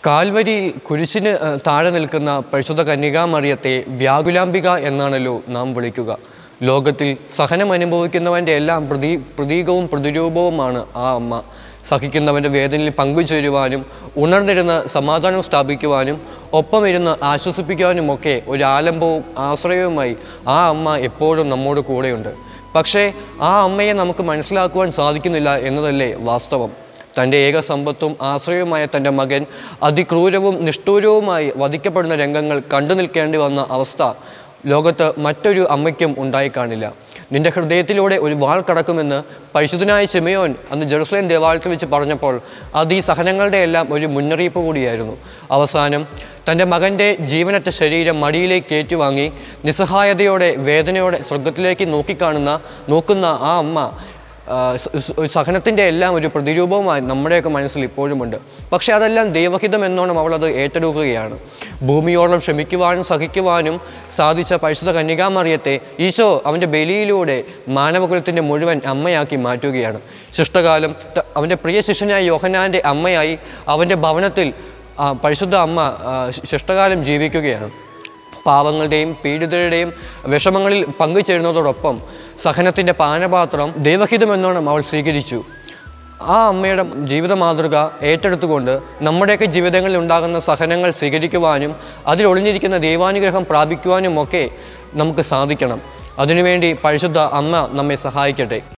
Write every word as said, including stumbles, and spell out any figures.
കാൽവരിയിൽ കുരിശിന് താഴെ നിൽക്കുന്ന പരിശുദ്ധ കന്യകാമറിയത്തെ വ്യാകുലാംബിക എന്നാണല്ലോ നാം വിളിക്കുക. ലോകത്തിൽ സഹനം അനുഭവിക്കുന്നവൻ്റെ എല്ലാം പ്രതീ പ്രതീകവും പ്രതിരൂപവുമാണ് ആ അമ്മ. സഹിക്കുന്നവൻ്റെ വേദനയിൽ പങ്കുചേരുവാനും ഉണർന്നിരുന്ന് സമാധാനം സ്ഥാപിക്കുവാനും ഒപ്പമിരുന്ന് ആശ്വസിപ്പിക്കുവാനുമൊക്കെ ഒരു ആലംബവും ആശ്രയവുമായി ആ അമ്മ എപ്പോഴും നമ്മോട് കൂടെയുണ്ട്. പക്ഷേ ആ അമ്മയെ നമുക്ക് മനസ്സിലാക്കുവാൻ സാധിക്കുന്നില്ല എന്നതല്ലേ വാസ്തവം. തൻ്റെ ഏക സമ്പത്തും ആശ്രയവുമായ തൻ്റെ മകൻ അതിക്രൂരവും നിഷ്ഠൂരവുമായി വധിക്കപ്പെടുന്ന രംഗങ്ങൾ കണ്ടു നിൽക്കേണ്ടി വന്ന അവസ്ഥ ലോകത്ത് മറ്റൊരു അമ്മയ്ക്കും ഉണ്ടായിക്കാണില്ല. നിന്റെ ഹൃദയത്തിലൂടെ ഒരു വാൾ കടക്കുമെന്ന് പരിശുദ്ധനായ ശിമയോൻ അന്ന് ജെറുസലേം ദേവാലയത്തിൽ വെച്ച് പറഞ്ഞപ്പോൾ അത് ഈ സഹനങ്ങളുടെ എല്ലാം ഒരു മുന്നറിയിപ്പ് കൂടിയായിരുന്നു. അവസാനം തൻ്റെ മകൻ്റെ ജീവനറ്റ ശരീരം മടിയിലേക്ക് ഏറ്റുവാങ്ങി നിസ്സഹായതയോടെ വേദനയോടെ സ്വർഗത്തിലേക്ക് നോക്കിക്കാണുന്ന നോക്കുന്ന ആ അമ്മ സഹനത്തിൻ്റെ എല്ലാം ഒരു പ്രതിരൂപവുമായി നമ്മുടെയൊക്കെ മനസ്സിൽ ഇപ്പോഴുമുണ്ട്. പക്ഷേ അതെല്ലാം ദൈവഹിതം എന്നോണം അവൾ അത് ഏറ്റെടുക്കുകയാണ്. ഭൂമിയോളം ക്ഷമിക്കുവാനും സഹിക്കുവാനും സാധിച്ച പരിശുദ്ധ കന്യകാമറിയത്തെ ഈശോ അവൻ്റെ ബലിയിലൂടെ മാനവകുലത്തിൻ്റെ മുഴുവൻ അമ്മയാക്കി മാറ്റുകയാണ്. ശിഷ്ടകാലം അവൻ്റെ പ്രിയ ശിഷ്യനായ യോഹന്നാൻ്റെ അമ്മയായി അവൻ്റെ ഭവനത്തിൽ പരിശുദ്ധ അമ്മ ശിഷ്ടകാലം ജീവിക്കുകയാണ്. പാവങ്ങളുടെയും പീഡിതരുടെയും വിഷമങ്ങളിൽ പങ്കുചേരുന്നതോടൊപ്പം സഹനത്തിൻ്റെ പാനപാത്രം ദൈവഹിതമെന്നോണം അവൾ സ്വീകരിച്ചു. ആ അമ്മയുടെ ജീവിത മാതൃക ഏറ്റെടുത്തുകൊണ്ട് നമ്മുടെയൊക്കെ ജീവിതങ്ങളിൽ ഉണ്ടാകുന്ന സഹനങ്ങൾ സ്വീകരിക്കുവാനും അതിലൊളിഞ്ഞിരിക്കുന്ന ദൈവാനുഗ്രഹം പ്രാപിക്കുവാനുമൊക്കെ നമുക്ക് സാധിക്കണം. അതിനുവേണ്ടി പരിശുദ്ധ അമ്മ നമ്മെ സഹായിക്കട്ടെ.